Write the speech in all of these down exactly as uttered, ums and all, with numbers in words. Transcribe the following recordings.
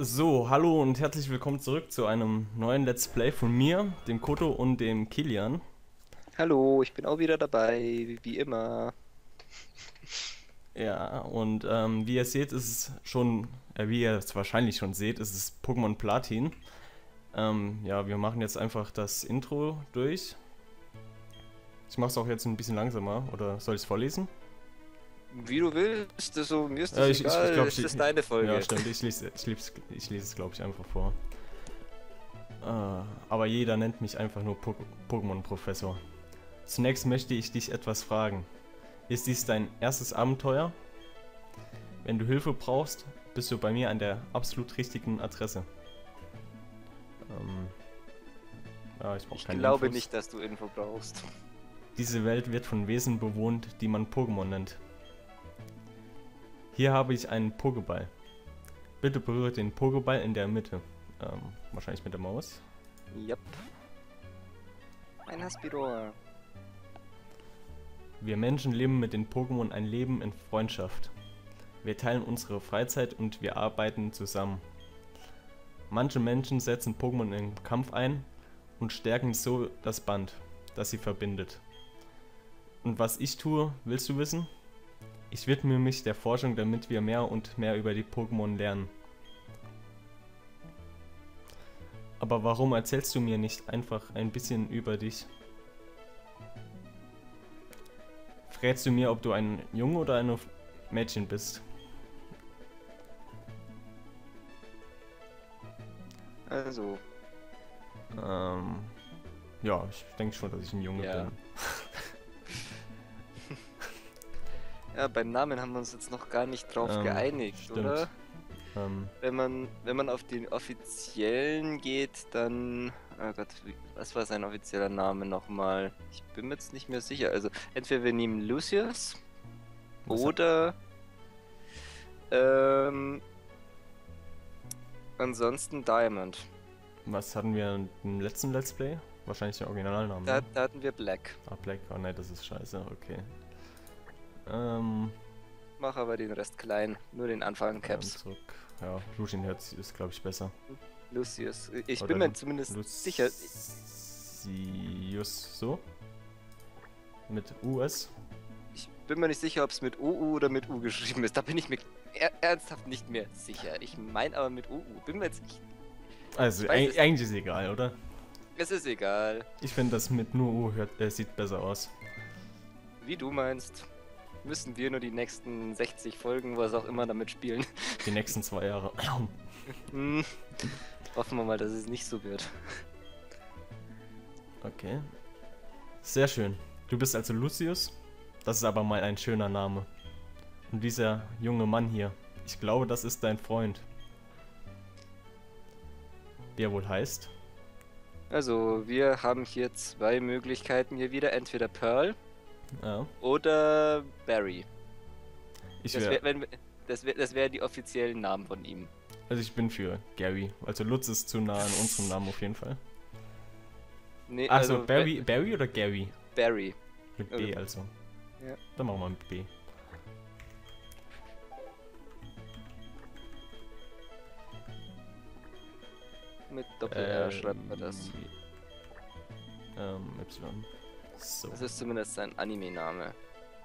So, hallo und herzlich willkommen zurück zu einem neuen Let's Play von mir, dem Koto und dem Kilian. Hallo, ich bin auch wieder dabei, wie immer. Ja, und ähm, wie ihr seht, ist es schon, äh, wie ihr es wahrscheinlich schon seht, ist es Pokémon Platin. Ähm, ja, wir machen jetzt einfach das Intro durch. Ich mache es auch jetzt ein bisschen langsamer, oder soll ich es vorlesen? Wie du willst, also, mir ist Ja, das ich, ich, ich egal, glaube, es ich, ist deine ja, Folge. stimmt, ich lese, ich lese, ich lese es, glaube ich, einfach vor. Äh, aber jeder nennt mich einfach nur Po- Pokémon-Professor. Zunächst möchte ich dich etwas fragen. Ist dies dein erstes Abenteuer? Wenn du Hilfe brauchst, bist du bei mir an der absolut richtigen Adresse. Ähm, ja, ich brauche Ich keine glaube Infos. nicht, dass du Info brauchst. Diese Welt wird von Wesen bewohnt, die man Pokémon nennt. Hier habe ich einen Pokéball. Bitte berühre den Pokéball in der Mitte. Ähm, wahrscheinlich mit der Maus. Yep. Ein Haspidor. Wir Menschen leben mit den Pokémon ein Leben in Freundschaft. Wir teilen unsere Freizeit und wir arbeiten zusammen. Manche Menschen setzen Pokémon im Kampf ein und stärken so das Band, das sie verbindet. Und was ich tue, willst du wissen? Ich widme mich der Forschung, damit wir mehr und mehr über die Pokémon lernen. Aber warum erzählst du mir nicht einfach ein bisschen über dich? Verrätst du mir, ob du ein Junge oder ein Mädchen bist? Also, Ähm, ja, ich denke schon, dass ich ein Junge ja. bin. Ja, beim Namen haben wir uns jetzt noch gar nicht drauf Ähm, geeinigt, stimmt. oder? Ähm, Wenn man, wenn man auf den offiziellen geht, dann... Oh Gott, wie, was war sein offizieller Name nochmal? Ich bin mir jetzt nicht mehr sicher. Also, entweder wir nehmen Lucius was, ha oder... Ähm... Ansonsten Diamond. was hatten wir im letzten Let's Play? Wahrscheinlich der Originalname, Da, ne? da hatten wir Black. Ah, Black. Oh ne, das ist scheiße, okay. Ähm, Mach aber den Rest klein, nur den Anfang ähm Caps. zurück. Ja, Lucian Herz ist, glaube ich, besser. Lucius. Ich Oder bin mir Lu zumindest sicher. Lucius, so? Mit U S? Ich bin mir nicht sicher, ob es mit O U oder mit U geschrieben ist. Da bin ich mir er ernsthaft nicht mehr sicher. Ich meine aber mit O U. Bin mir jetzt nicht. Also, weiß es- eigentlich ist es egal, oder? Es ist egal. Ich finde, das mit nur U hört, äh, sieht besser aus. Wie du meinst. Müssen wir nur die nächsten sechzig Folgen, was auch immer, damit spielen. Die nächsten zwei Jahre. Hm. Hoffen wir mal, dass es nicht so wird. Okay. Sehr schön. Du bist also Lucius? Das ist aber mal ein schöner Name. Und dieser junge Mann hier, ich glaube, das ist dein Freund. Wie er wohl heißt? Also, wir haben hier zwei Möglichkeiten hier wieder. Entweder Pearl Ja. oder Barry. Ich Das wär, wäre wenn, das wär, das wär die offiziellen Namen von ihm. also ich bin für Gary. Also Lutz ist zu nah an unserem Namen auf jeden Fall. Nee, Achso, also Barry, Barry oder Gary? Barry. Mit B also. Ja. Dann machen wir mit B. Mit Doppel-R schreibt man das. Ähm, Y. So. Das ist zumindest sein Anime-Name.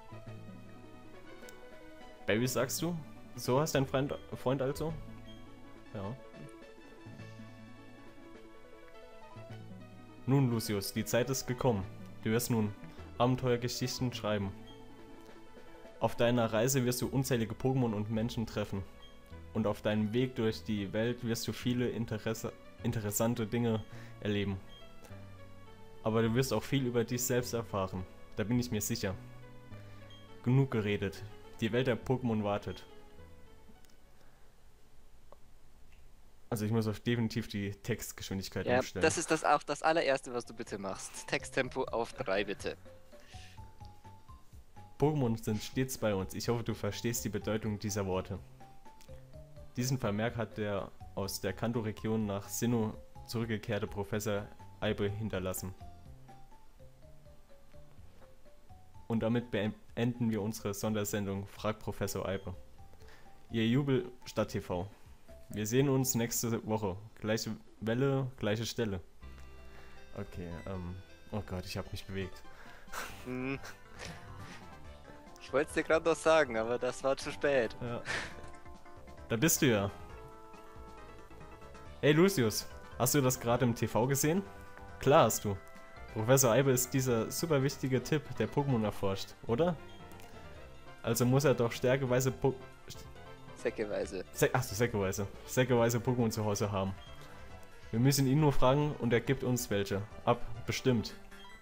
Barry sagst du? So hast dein Freund, Freund also? Ja. Nun, Lucius, die Zeit ist gekommen. Du wirst nun Abenteuergeschichten schreiben. Auf deiner Reise wirst du unzählige Pokémon und Menschen treffen. Und auf deinem Weg durch die Welt wirst du viele Interesse, interessante Dinge erleben. Aber du wirst auch viel über dich selbst erfahren. Da bin ich mir sicher. Genug geredet. Die Welt der Pokémon wartet. Also ich muss auf definitiv die Textgeschwindigkeit Ja, umstellen. das ist das auch das allererste, was du bitte machst. Texttempo auf drei bitte. Pokémon sind stets bei uns. Ich hoffe, du verstehst die Bedeutung dieser Worte. Diesen Vermerk hat der aus der Kanto-Region nach Sinnoh zurückgekehrte Professor Eibe hinterlassen. Und damit beenden wir unsere Sondersendung Frag Professor Eibe. Ihr Jubel statt T V. Wir sehen uns nächste Woche. Gleiche Welle, gleiche Stelle. Okay, ähm... Oh Gott, ich habe mich bewegt. Hm. Ich wollte es dir gerade noch sagen, aber das war zu spät. Ja. Da bist du ja. Hey Lucius, hast du das gerade im T V gesehen? Klar hast du. Professor Eibe ist dieser super wichtige Tipp, der Pokémon erforscht, oder? Also muss er doch stärkeweise po Säckeweise. Se Achso, säckeweise. Säckeweise Pokémon zu Hause haben. Wir müssen ihn nur fragen und er gibt uns welche. Ab, bestimmt.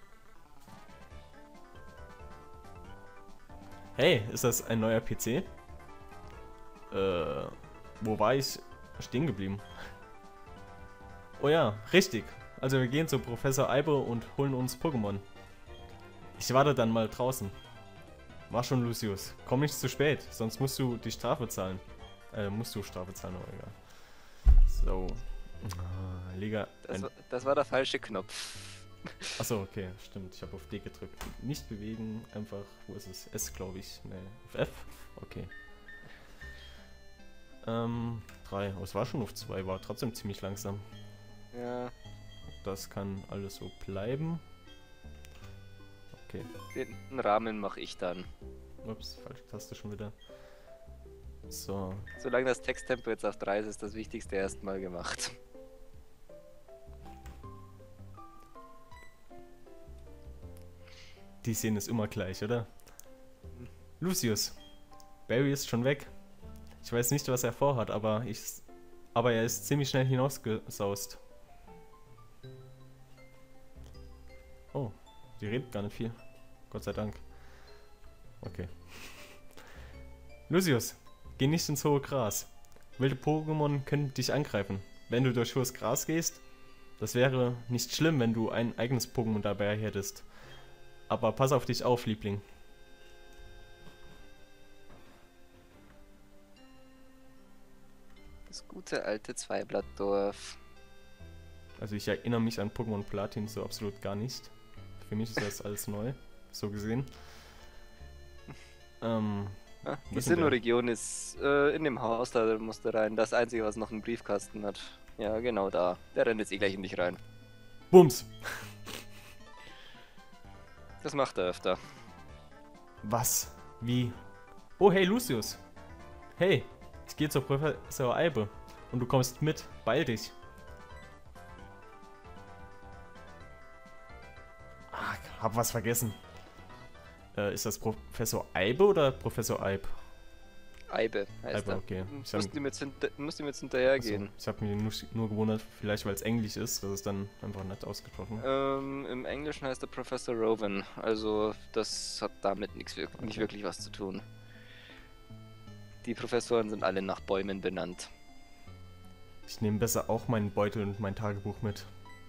Hey, ist das ein neuer P C? Äh, wo war ich stehen geblieben? Oh ja, richtig. Also wir gehen zu Professor Eibe und holen uns Pokémon. Ich warte dann mal draußen. Mach schon, Lucius. Komm nicht zu spät, sonst musst du die Strafe zahlen. Äh, musst du Strafe zahlen, aber egal. So. Ah, Liga. Das war, das war der falsche Knopf. Achso, okay, stimmt. Ich habe auf D gedrückt. Nicht bewegen, einfach. Wo ist es? S, glaube ich. Ne, auf F? Okay. Ähm, drei. Oh, es war schon auf zwei, war trotzdem ziemlich langsam. Ja. Das kann alles so bleiben. Okay. Den Rahmen mache ich dann. Ups, falsche Taste schon wieder. So. Solange das Texttempo jetzt auf drei ist, ist das Wichtigste erstmal gemacht. Die Szene ist immer gleich, oder? Lucius. Barry ist schon weg. Ich weiß nicht, was er vorhat, aber ich. Aber er ist ziemlich schnell hinausgesaust. Oh, die redet gar nicht viel. Gott sei Dank. Okay. Lucius, geh nicht ins hohe Gras. Wilde Pokémon können dich angreifen. Wenn du durch hohes Gras gehst, das wäre nicht schlimm, wenn du ein eigenes Pokémon dabei hättest. Aber pass auf dich auf, Liebling. Das gute alte Zweiblattdorf. Also ich erinnere mich an Pokémon Platin so absolut gar nicht. Für mich ist das alles neu, so gesehen. Ähm, Ah, die was ist denn der? Sinnoh-Region ist äh, in dem Haus, da musst du rein. Das Einzige, was noch einen Briefkasten hat. Ja, genau da. Der rennt jetzt eh gleich in dich rein. Bums! Das macht er öfter. Was? Wie? Oh, hey Lucius! Hey, ich gehe zur Professor Eibe und du kommst mit. Beeil dich! Ah, hab was vergessen. Äh, ist das Professor Eibe oder Professor Eib? Eibe heißt Eibe, er. okay. Ich Musst hab- ihm jetzt, hinter, musst ihm jetzt hinterhergehen. Achso, ich habe mir nur, nur gewundert, vielleicht weil es Englisch ist, dass es dann einfach nett ausgesprochen wird. Ähm, im Englischen heißt er Professor Rowan. Also, das hat damit nichts wir nicht Okay. wirklich was zu tun. Die Professoren sind alle nach Bäumen benannt. Ich nehme besser auch meinen Beutel und mein Tagebuch mit.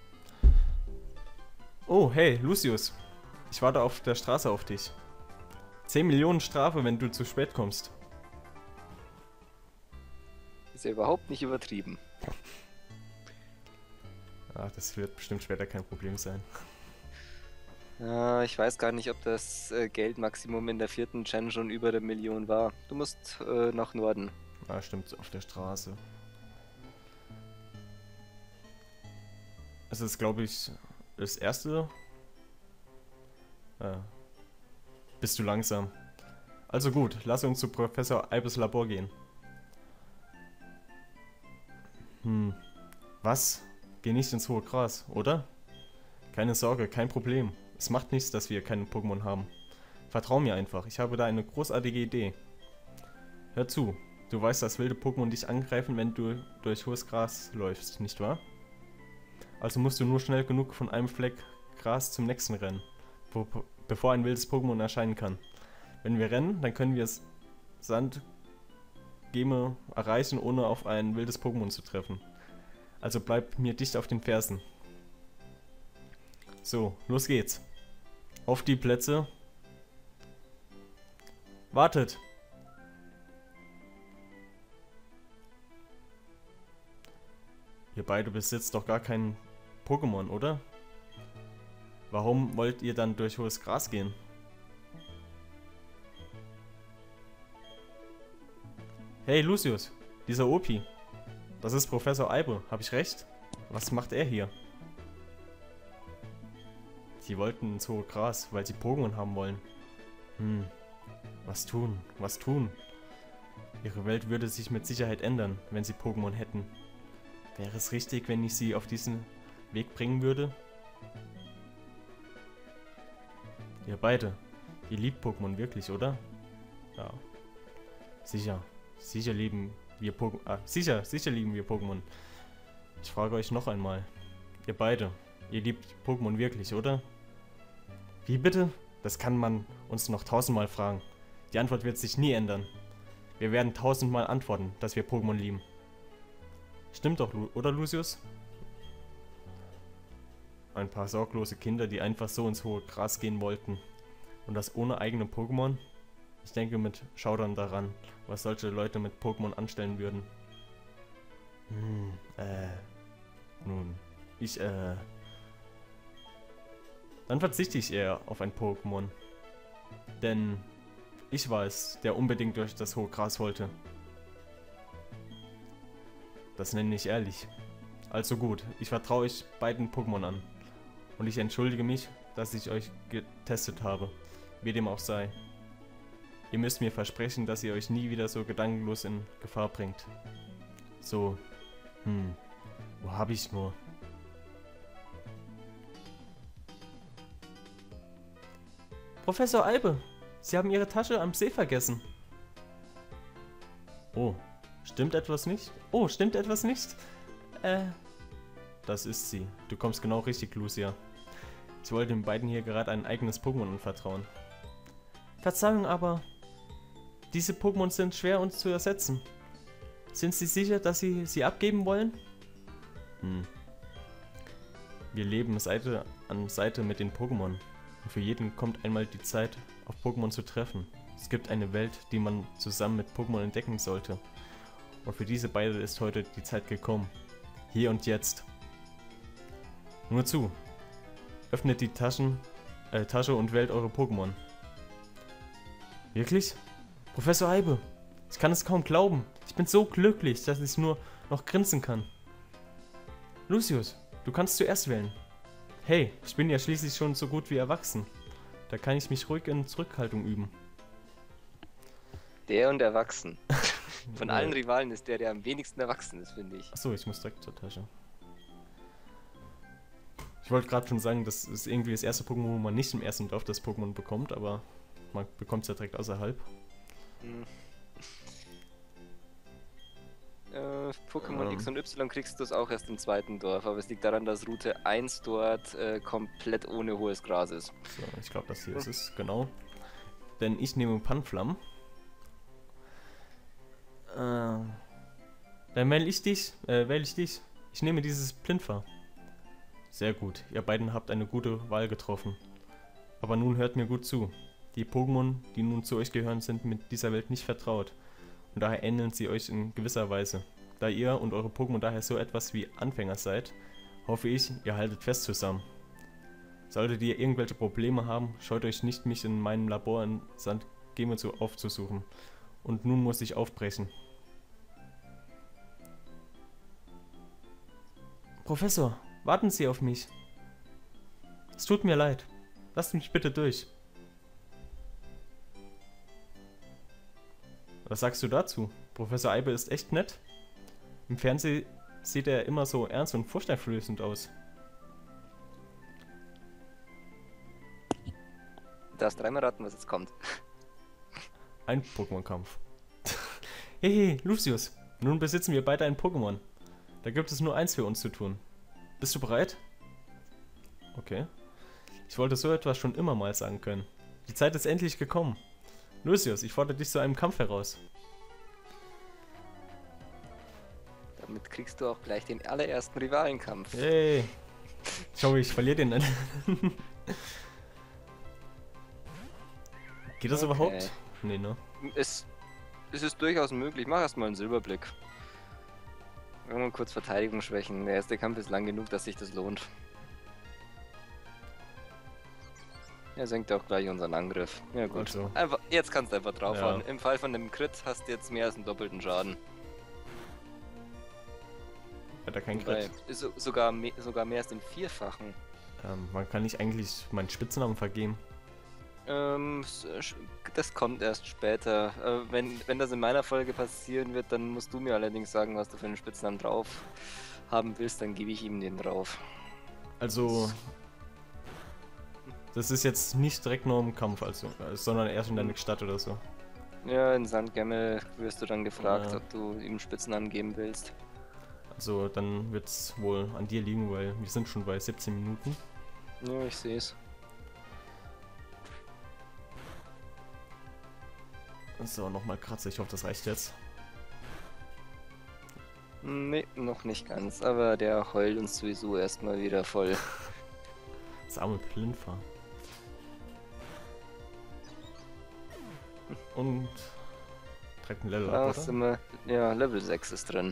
Oh, hey, Lucius. Ich warte auf der Straße auf dich. zehn Millionen Strafe, wenn du zu spät kommst. Ist ja überhaupt nicht übertrieben. Ach, das wird bestimmt später kein Problem sein. Ja, ich weiß gar nicht, ob das äh, Geldmaximum in der vierten Gen schon über der Million war. Du musst äh, nach Norden. Ah, stimmt, auf der Straße. Es ist, glaube ich, das erste. Ja. Bist du langsam. Also gut, lass uns zu Professor Eibes Labor gehen. Hm. Was? Geh nicht ins hohe Gras, oder? Keine Sorge, kein Problem. Es macht nichts, dass wir keine Pokémon haben. Vertrau mir einfach, ich habe da eine großartige Idee. Hör zu, du weißt, dass wilde Pokémon dich angreifen, wenn du durch hohes Gras läufst, nicht wahr? Also musst du nur schnell genug von einem Fleck Gras zum nächsten rennen, wo, bevor ein wildes Pokémon erscheinen kann. Wenn wir rennen, dann können wir es Sandgeme erreichen, ohne auf ein wildes Pokémon zu treffen. Also bleib mir dicht auf den Fersen. So, los geht's. Auf die Plätze. Wartet! Ihr beide besitzt doch gar kein Pokémon, oder? Warum wollt ihr dann durch hohes Gras gehen? Hey Lucius, dieser Opi. das ist Professor Eibe, habe ich recht? Was macht er hier? Die wollten ins hohe Gras, weil sie Pokémon haben wollen. Hm, was tun, was tun? Ihre Welt würde sich mit Sicherheit ändern, wenn sie Pokémon hätten. Wäre es richtig, wenn ich sie auf diesen Weg bringen würde? Ihr beide, ihr liebt Pokémon wirklich, oder? Ja. Sicher, sicher lieben wir Pokémon. Ah, sicher, sicher lieben wir Pokémon. Ich frage euch noch einmal. Ihr beide, ihr liebt Pokémon wirklich, oder? Wie bitte? Das kann man uns noch tausendmal fragen. Die Antwort wird sich nie ändern. Wir werden tausendmal antworten, dass wir Pokémon lieben. Stimmt doch, oder Lucius? Ein paar sorglose Kinder, die einfach so ins hohe Gras gehen wollten. Und das ohne eigene Pokémon? Ich denke mit Schaudern daran, was solche Leute mit Pokémon anstellen würden. Hm, äh... Nun, ich, äh... Dann verzichte ich eher auf ein Pokémon. Denn ich war es, der unbedingt durch das hohe Gras wollte. Das nenne ich ehrlich. Also gut, ich vertraue euch beiden Pokémon an. Und ich entschuldige mich, dass ich euch getestet habe. Wie dem auch sei. Ihr müsst mir versprechen, dass ihr euch nie wieder so gedankenlos in Gefahr bringt. So, hm, wo habe ich nur? Professor Eibe, Sie haben Ihre Tasche am See vergessen. Oh, stimmt etwas nicht? Oh, stimmt etwas nicht? Äh, das ist sie. Du kommst genau richtig, Lucia. Ich wollte den beiden hier gerade ein eigenes Pokémon anvertrauen. Verzeihung, aber diese Pokémon sind schwer uns zu ersetzen. Sind Sie sicher, dass Sie sie abgeben wollen? Hm. Wir leben Seite an Seite mit den Pokémon. Und für jeden kommt einmal die Zeit, auf Pokémon zu treffen. Es gibt eine Welt, die man zusammen mit Pokémon entdecken sollte. Und für diese beide ist heute die Zeit gekommen. Hier und jetzt. Nur zu. Öffnet die Taschen, äh, Tasche und wählt eure Pokémon. Wirklich? Professor Eibe, ich kann es kaum glauben. Ich bin so glücklich, dass ich nur noch grinsen kann. Lucius, du kannst zuerst wählen. Hey, ich bin ja schließlich schon so gut wie erwachsen. Da kann ich mich ruhig in Zurückhaltung üben. Der und erwachsen. Von allen Rivalen ist der, der am wenigsten erwachsen ist, finde ich. Achso, ich muss direkt zur Tasche. Ich wollte gerade schon sagen, das ist irgendwie das erste Pokémon, wo man nicht im ersten Dorf das Pokémon bekommt, aber man bekommt es ja direkt außerhalb. Hm. Äh, Pokémon ähm. X und Y kriegst du es auch erst im zweiten Dorf, aber es liegt daran, dass Route eins dort äh, komplett ohne hohes Gras ist. So, ich glaube, das hier hm. ist es, genau. Denn ich nehme Panflam. Äh, dann wähle ich dich, äh, wähle ich dich. Ich nehme dieses Plinfer. Sehr gut, ihr beiden habt eine gute Wahl getroffen. Aber nun hört mir gut zu. Die Pokémon, die nun zu euch gehören, sind mit dieser Welt nicht vertraut. Und daher ähneln sie euch in gewisser Weise. Da ihr und eure Pokémon daher so etwas wie Anfänger seid, hoffe ich, ihr haltet fest zusammen. Solltet ihr irgendwelche Probleme haben, scheut euch nicht, mich in meinem Labor in Sankt Gemetsu aufzusuchen. Und nun muss ich aufbrechen. Professor, warten Sie auf mich. Es tut mir leid. Lasst mich bitte durch. Was sagst du dazu? Professor Eibe ist echt nett. Im Fernsehen sieht er immer so ernst und furchteinflößend aus. Du darfst dreimal raten, was jetzt kommt. Ein Pokémon-Kampf. Hey, hey, Lucius. Nun besitzen wir beide ein Pokémon. Da gibt es nur eins für uns zu tun. Bist du bereit? Okay. Ich wollte so etwas schon immer mal sagen können. Die Zeit ist endlich gekommen. Lucius, ich fordere dich zu einem Kampf heraus. Damit kriegst du auch gleich den allerersten Rivalenkampf. Hey. Schau, ich verliere den. Geht das okay. überhaupt? Nee, ne? Es, es ist durchaus möglich. Mach erstmal einen Silberblick. Irgendwann kurz Verteidigung schwächen. Der erste Kampf ist lang genug, dass sich das lohnt. Er senkt auch gleich unseren Angriff. Ja gut. Also. Einfach, jetzt kannst du einfach draufhauen. Ja. Im Fall von dem Crit hast du jetzt mehr als einen doppelten Schaden. Hat er keinen Wobei, Crit. so, sogar, me sogar mehr als den Vierfachen. Ähm, man kann nicht eigentlich meinen Spitznamen vergeben. Ähm, s- sch- das kommt erst später. Äh, wenn, wenn das in meiner Folge passieren wird, dann musst du mir allerdings sagen, was du für einen Spitznamen drauf haben willst, dann gebe ich ihm den drauf. Also, das ist jetzt nicht direkt nur im Kampf, also, äh, sondern erst in deiner Stadt oder so. Ja, in Sankt Gemmel wirst du dann gefragt, Ja. ob du ihm einen Spitznamen geben willst. Also, dann wird es wohl an dir liegen, weil wir sind schon bei siebzehn Minuten. Ja, ich sehe es. So, nochmal Kratzer, ich hoffe, das reicht jetzt. Nee, noch nicht ganz, aber der heult uns sowieso erstmal wieder voll. Das arme Plinfer. Und direkt ein Level Da ab, oder? sind wir, ja, Level sechs ist drin.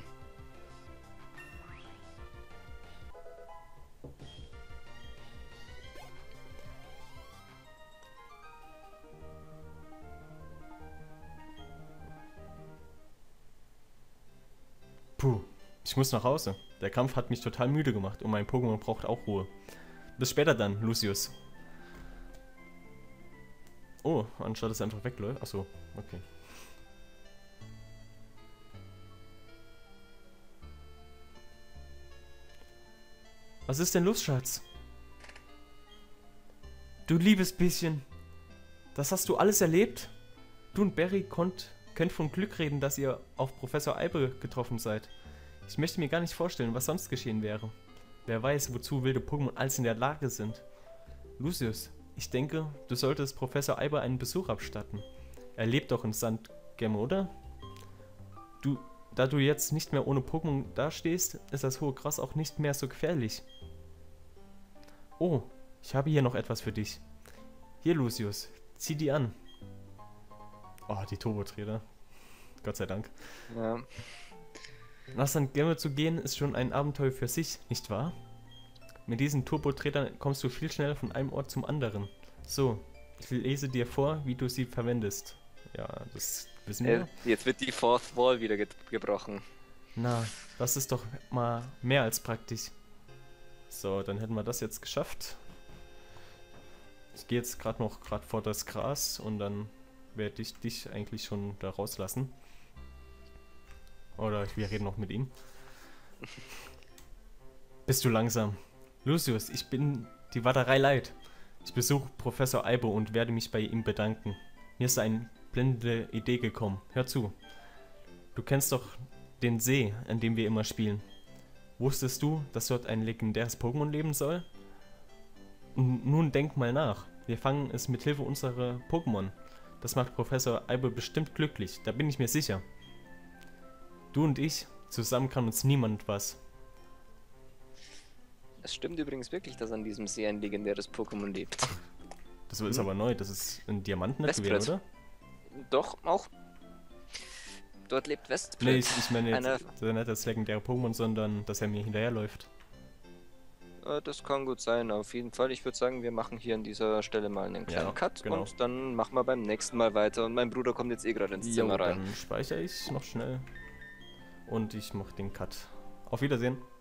Puh, ich muss nach Hause. Der Kampf hat mich total müde gemacht und mein Pokémon braucht auch Ruhe. Bis später dann, Lucius. Oh, anstatt es einfach wegläuft. Achso, okay. Was ist denn los, Schatz? Du liebes bisschen. Das hast du alles erlebt? Du und Barry konnt, könnt von Glück reden, dass ihr auf Professor Eibe getroffen seid. Ich möchte mir gar nicht vorstellen, was sonst geschehen wäre. Wer weiß, wozu wilde Pokémon alles in der Lage sind. Lucius, ich denke, du solltest Professor Eibe einen Besuch abstatten. Er lebt doch in Sankt Gemmel, oder? Du, da du jetzt nicht mehr ohne Pokémon dastehst, ist das hohe Gras auch nicht mehr so gefährlich. Oh, ich habe hier noch etwas für dich. Hier, Lucius, zieh die an. Oh, die Turbo-Trainer. Gott sei Dank. Ja. Nach Sankt Gemmel zu gehen, ist schon ein Abenteuer für sich, nicht wahr? Mit diesen Turbo-Tretern kommst du viel schneller von einem Ort zum anderen. So, ich lese dir vor, wie du sie verwendest. Ja, das wissen wir. Äh, Jetzt wird die Fourth Wall wieder ge gebrochen. Na, das ist doch mal mehr als praktisch. So, dann hätten wir das jetzt geschafft. Ich gehe jetzt gerade noch gerade vor das Gras und dann werde ich dich eigentlich schon da rauslassen. Oder wir reden noch mit ihm. Bist du langsam? Lucius, ich bin die Warterei leid. Ich besuche Professor Eibe und werde mich bei ihm bedanken. Mir ist eine blendende Idee gekommen. Hör zu. Du kennst doch den See, an dem wir immer spielen. Wusstest du, dass dort ein legendäres Pokémon leben soll? N- Nun denk mal nach. Wir fangen es mit Hilfe unserer Pokémon. Das macht Professor Eibe bestimmt glücklich, da bin ich mir sicher. Du und ich, zusammen kann uns niemand was. Es stimmt übrigens wirklich, dass an diesem See ein legendäres Pokémon lebt. Das ist aber neu, das ist ein Diamant nicht gewesen, Westblitz. oder? Doch, auch. Dort lebt Westblitz. Nee, ich, ich meine jetzt Einer- das ist nicht das legendäre Pokémon, sondern dass er mir hinterherläuft. Äh, Das kann gut sein, auf jeden Fall. Ich würde sagen, wir machen hier an dieser Stelle mal einen kleinen Ja, Cut genau. und dann machen wir beim nächsten Mal weiter. Und mein Bruder kommt jetzt eh gerade ins Jo, Zimmer rein. dann speichere ich noch schnell und ich mache den Cut. Auf Wiedersehen.